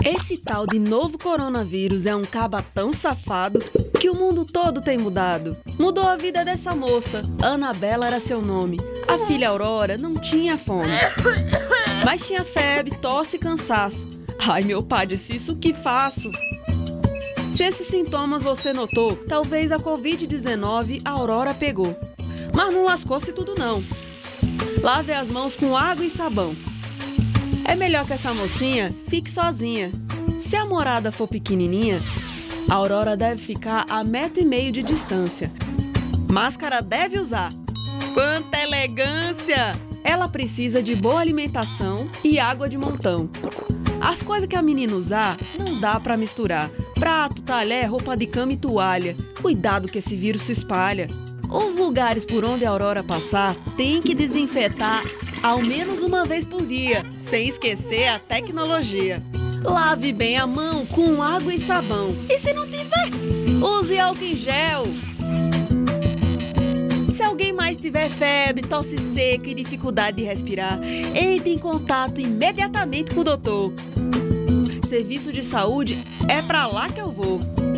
Esse tal de novo coronavírus é um caba tão safado que o mundo todo tem mudado. Mudou a vida dessa moça. Anabela era seu nome. A filha Aurora não tinha fome, mas tinha febre, tosse e cansaço. Ai, meu pai, disse isso, o que faço? Se esses sintomas você notou, talvez a Covid-19 a Aurora pegou. Mas não lascou-se tudo não. Lave as mãos com água e sabão. É melhor que essa mocinha fique sozinha. Se a morada for pequenininha, a Aurora deve ficar a 1,5 m de distância. Máscara deve usar. Quanta elegância! Ela precisa de boa alimentação e água de montão. As coisas que a menina usar, não dá pra misturar. Prato, talher, roupa de cama e toalha. Cuidado que esse vírus se espalha. Os lugares por onde a Aurora passar, tem que desinfetar ao menos uma vez por dia, sem esquecer a tecnologia. Lave bem a mão com água e sabão. E se não tiver, use álcool em gel. Se alguém mais tiver febre, tosse seca e dificuldade de respirar, entre em contato imediatamente com o doutor. Serviço de saúde é pra lá que eu vou.